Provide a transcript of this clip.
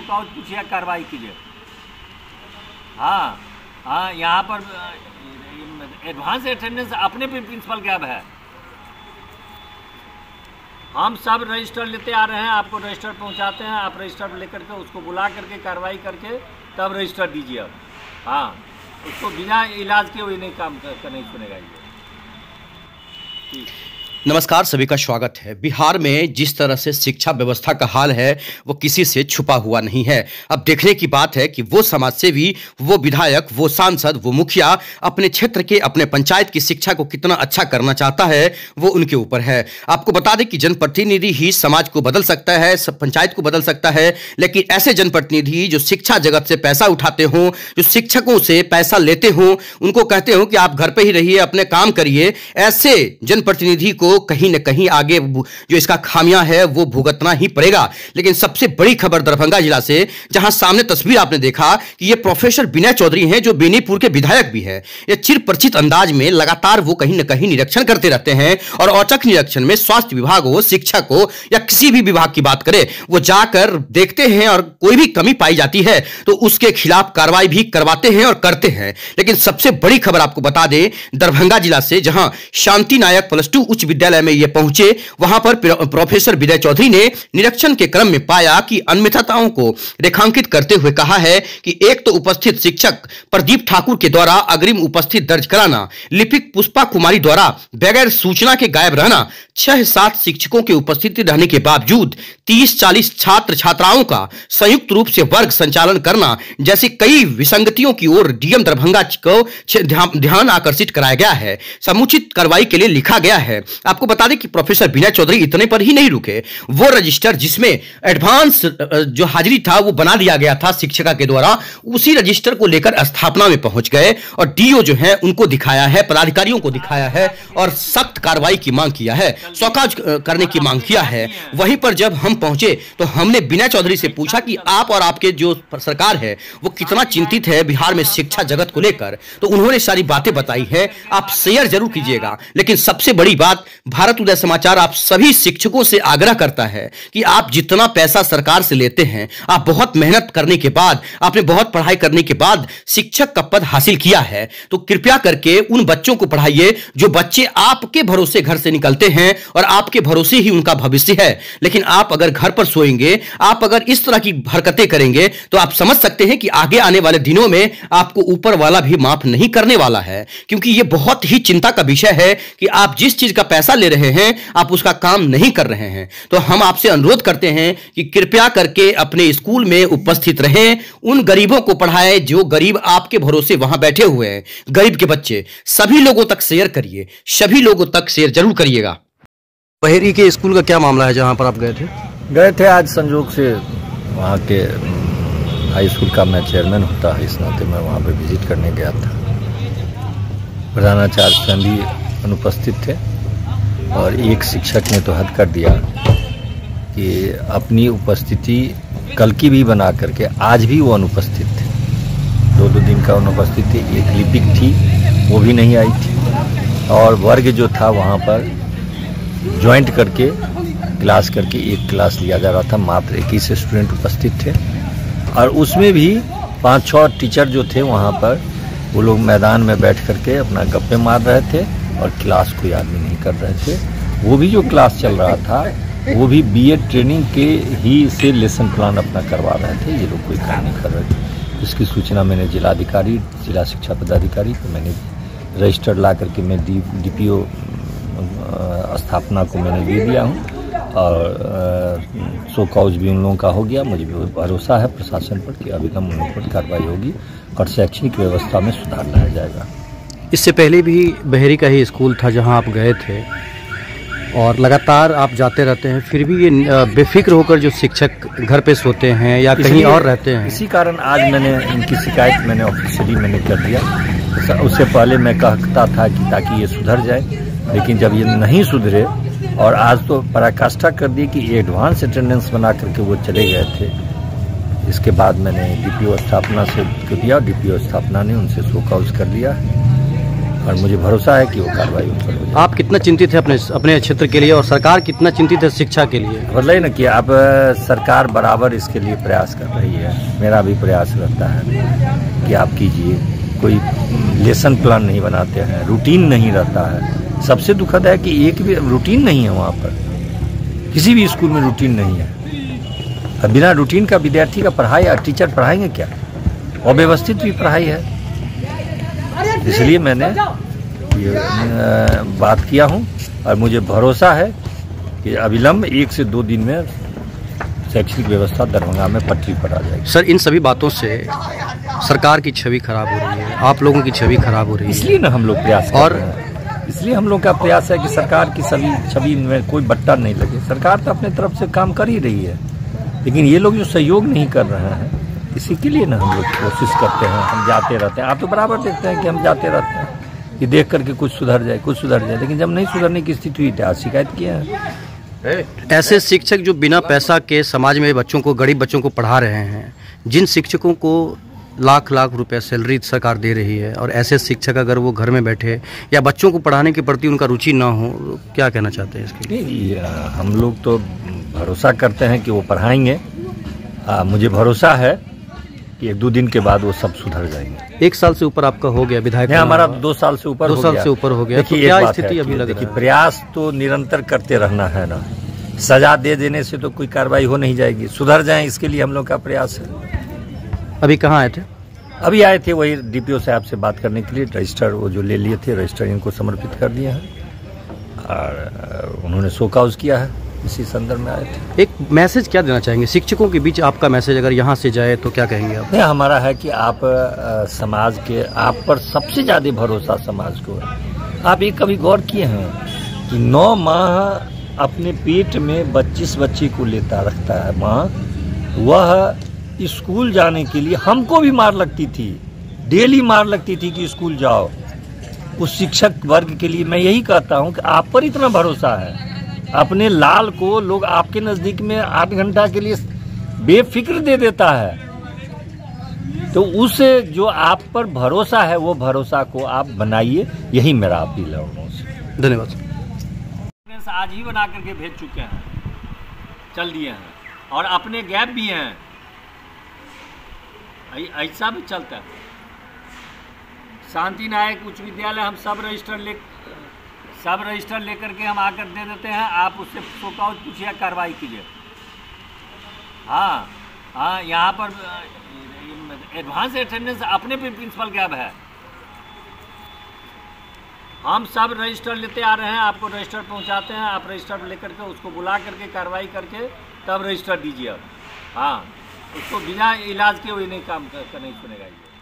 Cause पूछिए, कार्रवाई कीजिए। हाँ हाँ, यहाँ पर एडवांस अटेंडेंस अपने भी प्रिंसिपल गैब है। हम सब रजिस्टर लेते आ रहे हैं, आपको रजिस्टर पहुँचाते हैं, आप रजिस्टर लेकर के उसको बुला करके कार्रवाई करके तब रजिस्टर दीजिए। अब हाँ, उसको बिना इलाज के वही नहीं काम नहीं सुनेगा ये। ठीक। नमस्कार, सभी का स्वागत है। बिहार में जिस तरह से शिक्षा व्यवस्था का हाल है वो किसी से छुपा हुआ नहीं है। अब देखने की बात है कि वो समाजसेवी, वो विधायक, वो सांसद, वो मुखिया अपने क्षेत्र के, अपने पंचायत की शिक्षा को कितना अच्छा करना चाहता है वो उनके ऊपर है। आपको बता दें कि जनप्रतिनिधि ही समाज को बदल सकता है, पंचायत को बदल सकता है, लेकिन ऐसे जनप्रतिनिधि जो शिक्षा जगत से पैसा उठाते हों, जो शिक्षकों से पैसा लेते हों, उनको कहते हो कि आप घर पर ही रहिए, अपने काम करिए, ऐसे जनप्रतिनिधि को कहीं न कहीं आगे जो इसका खामियां है वो भुगतना ही पड़ेगा। लेकिन सबसे बड़ी खबर दरभंगा जिला से, जहां सामने तस्वीर आपने देखा कि ये प्रोफेसर विनय चौधरी हैं जो बेनीपुर के विधायक भी हैं। ये चिरपरिचित अंदाज में लगातार वो कहीं न कहीं निरीक्षण करते रहते हैं और औचक निरीक्षण में स्वास्थ्य विभाग हो, शिक्षक हो या किसी भी विभाग की बात करें, वो जाकर देखते हैं और कोई भी कमी पाई जाती है तो उसके खिलाफ कार्रवाई भी करवाते हैं और करते हैं। लेकिन सबसे बड़ी खबर आपको बता दें दरभंगा जिला से, जहां शांति नायक +2 उच्च विद्यालय में ये पहुंचे, वहां पर प्रोफेसर विनय चौधरी ने निरीक्षण के क्रम में पाया कि अनियमितताओं को रेखांकित करते हुए कहा है कि एक तो उपस्थित शिक्षक प्रदीप ठाकुर के द्वारा अग्रिम उपस्थित दर्ज कराना, लिपिक पुष्पा कुमारी द्वारा बगैर सूचना के गायब रहना, 6-7 शिक्षकों की उपस्थिति रहने के बावजूद 30-40 छात्र छात्राओं का संयुक्त रूप से वर्ग संचालन करना जैसी कई विसंगतियों की ओर डीएम दरभंगा को ध्यान आकर्षित कराया गया है। समुचित कार्रवाई के लिए लिखा गया है। आपको बता दें कि प्रोफेसर विनय चौधरी इतने पर ही नहीं रुके, वो रजिस्टर जिसमें एडवांस जो हाजिरी था वो बना दिया गया था शिक्षिका के द्वारा, उसी रजिस्टर को लेकर स्थापना में पहुंच गए और डीओ जो है उनको दिखाया है, पदाधिकारियों को दिखाया है और सख्त कार्रवाई की मांग किया है, सौकाज करने की मांग किया है। वहीं पर जब हम पहुंचे तो हमने विनय चौधरी से पूछा कि आप और आपके जो सरकार है वो कितना चिंतित है बिहार में शिक्षा जगत को लेकर, तो उन्होंने सारी बातें बताई है। आप शेयर जरूर कीजिएगा। लेकिन सबसे बड़ी बात, भारत उदय समाचार आप सभी शिक्षकों से आग्रह करता है कि आप जितना पैसा सरकार से लेते हैं, आप बहुत मेहनत करने के बाद, आपने बहुत पढ़ाई करने के बाद शिक्षक का पद हासिल किया है, तो कृपया करके उन बच्चों को पढ़ाइए जो बच्चे आपके भरोसे घर से निकलते हैं और आपके भरोसे ही उनका भविष्य है। लेकिन आप अगर घर पर सोएंगे, आप अगर इस तरह की हरकतें करेंगे तो आप समझ सकते हैं कि आगे आने वाले दिनों में आपको ऊपर वाला भी माफ नहीं करने वाला है। क्योंकि यह बहुत ही चिंता का विषय है कि आप जिस चीज का पैसा ले रहे हैं आप उसका काम नहीं कर रहे हैं। तो हम आपसे अनुरोध करते हैं कि कृपया करके अपने स्कूल में उपस्थित रहें, उन गरीबों को पढ़ाएं जो गरीब आपके भरोसे वहां बैठे हुए हैं, गरीब के बच्चे। सभी लोगों तक शेयर करिए, सभी लोगों तक शेयर जरूर करिएगा। बहेरी के स्कूल का क्या मामला है जहां पर आप गए थे? आज संजोग से वहाँ के हाई स्कूल का मैं चेयरमैन होता है, इस नाते मैं वहाँ पे विजिट करने गया था। प्रधानाचार्य स्वयं भी अनुपस्थित थे और एक शिक्षक ने तो हद कर दिया कि अपनी उपस्थिति कल की भी बना करके आज भी वो अनुपस्थित थे। 2-2 दिन का अनुपस्थित थे। एक लिपिक थी वो भी नहीं आई थी और वर्ग जो था वहाँ पर ज्वाइंट करके क्लास करके एक क्लास लिया जा रहा था। मात्र 21 स्टूडेंट उपस्थित थे और उसमें भी 5-6 टीचर जो थे वहाँ पर, वो लोग मैदान में बैठ करके अपना गप्पे मार रहे थे और क्लास कोई आदमी नहीं कर रहे थे। वो भी जो क्लास चल रहा था वो भी बीएड ट्रेनिंग के ही से लेसन प्लान अपना करवा रहे थे, ये लोग कोई काम नहीं कर रहे थे। इसकी सूचना मैंने जिलाधिकारी, जिला शिक्षा पदाधिकारी को मैंने रजिस्टर ला करके मैं डीपीओ स्थापना को मैंने दे दिया हूँ और सो कॉज भी उन लोगों का हो गया। मुझे भी भरोसा है प्रशासन पर कि अभिगम उन पर कार्रवाई होगी और शैक्षणिक व्यवस्था में सुधार लाया जाएगा। इससे पहले भी बहेरी का ही स्कूल था जहां आप गए थे और लगातार आप जाते रहते हैं, फिर भी ये बेफिक्र होकर जो शिक्षक घर पे सोते हैं या कहीं और रहते हैं। इसी कारण आज मैंने इनकी शिकायत मैंने ऑफिशियली मैंने कर दिया। उससे पहले मैं कहता था कि ताकि ये सुधर जाए, लेकिन जब ये नहीं सुधरे और आज तो पराकाष्ठा कर दी कि एडवांस अटेंडेंस बना करके वो चले गए थे। इसके बाद मैंने डीपीओ स्थापना से दिया, डीपीओ स्थापना ने उनसे शो कॉज कर लिया और मुझे भरोसा है कि वो कार्रवाई उन पर हो जाएगी। आप कितना चिंतित है अपने क्षेत्र के लिए और सरकार कितना चिंतित है शिक्षा के लिए? मतलब ना कि अब सरकार बराबर इसके लिए प्रयास कर रही है। मेरा भी प्रयास रहता है कि आप कीजिए, कोई लेसन प्लान नहीं बनाते हैं, रूटीन नहीं रहता है। सबसे दुखद है कि एक भी रूटीन नहीं है वहाँ पर, किसी भी स्कूल में रूटीन नहीं है। अब बिना रूटीन का विद्यार्थी का पढ़ाई या टीचर पढ़ाएंगे क्या? अव्यवस्थित भी पढ़ाई है। इसलिए मैंने ये बात किया हूँ और मुझे भरोसा है कि अविलंब 1 से 2 दिन में शैक्षणिक व्यवस्था दरभंगा में पटरी पर आ जाएगी। सर, इन सभी बातों से सरकार की छवि खराब हो रही है, आप लोगों की छवि खराब हो रही है, इसलिए ना हम लोग प्रयास कर रहे हैं। इसलिए हम लोग का प्रयास है कि सरकार की सभी छवि में कोई बट्टा नहीं लगे। सरकार तो अपने तरफ से काम कर ही रही है, लेकिन ये लोग जो सहयोग नहीं कर रहे हैं, इसी के लिए ना हम लोग कोशिश करते हैं, हम जाते रहते हैं। आप तो बराबर देखते हैं कि हम जाते रहते हैं कि देख करके कुछ सुधर जाए, लेकिन जब नहीं सुधरने की स्थिति हुई तो आज शिकायत किया है। ऐसे शिक्षक जो बिना पैसा के समाज में बच्चों को, गरीब बच्चों को पढ़ा रहे हैं, जिन शिक्षकों को लाख रुपए सैलरी सरकार दे रही है, और ऐसे शिक्षक अगर वो घर में बैठे या बच्चों को पढ़ाने के प्रति उनका रुचि ना हो, तो क्या कहना चाहते हैं इसके लिए? हम लोग तो भरोसा करते हैं कि वो पढ़ाएंगे। मुझे भरोसा है कि 1-2 दिन के बाद वो सब सुधर जाएंगे। 1 साल से ऊपर आपका हो गया विधायक? हमारा 2 साल से ऊपर 2 साल से ऊपर हो गया। देखिए, क्या स्थिति अभी लग रही है? प्रयास तो निरंतर करते रहना है ना। सजा दे देने से तो कोई कार्रवाई हो नहीं जाएगी। सुधर जाए, इसके लिए हम लोग का प्रयास है। अभी कहाँ आए थे? अभी आए थे वही डीपीओ साहब से बात करने के लिए। रजिस्टर वो जो ले लिए थे, रजिस्टर इनको समर्पित कर दिया है और उन्होंने शो कॉज किया है। इसी संदर्भ में आए थे। एक मैसेज क्या देना चाहेंगे शिक्षकों के बीच? आपका मैसेज अगर यहाँ से जाए तो क्या कहेंगे आप? नहीं, हमारा है कि आप समाज के, आप पर सबसे ज्यादा भरोसा समाज को है। आप ये कभी गौर किए हैं कि 9 माह अपने पेट में 25 बच्चे को लेता रखता है माँ, वह स्कूल जाने के लिए हमको भी मार लगती थी, डेली मार लगती थी कि स्कूल जाओ। उस शिक्षक वर्ग के लिए मैं यही कहता हूँ कि आप पर इतना भरोसा है। अपने लाल को लोग आपके नजदीक में 8 घंटा के लिए बेफिक्र दे देता है, तो उस जो आप पर भरोसा है वो भरोसा को आप बनाइए। यही मेरा अपील है उनसे। धन्यवाद। आज ही बना करके भेज चुके हैं, चल दिए हैं, और अपने गैप भी हैं। ऐसा भी चलता है। शांति नायक उच्च विद्यालय हम सब रजिस्टर लेकर के हम आकर दे देते हैं। आप उससे शोकाउज पूछिए, कार्रवाई कीजिए। हाँ, यहाँ पर एडवांस अटेंडेंस अपने पे प्रिंसिपल गैप है। हम सब रजिस्टर लेते आ रहे हैं, आपको रजिस्टर पहुँचाते हैं। आप रजिस्टर लेकर के उसको बुला करके कार्रवाई करके तब रजिस्टर दीजिए। हाँ, उसको बिना इलाज के वही नहीं काम नहीं सुनेगा ये।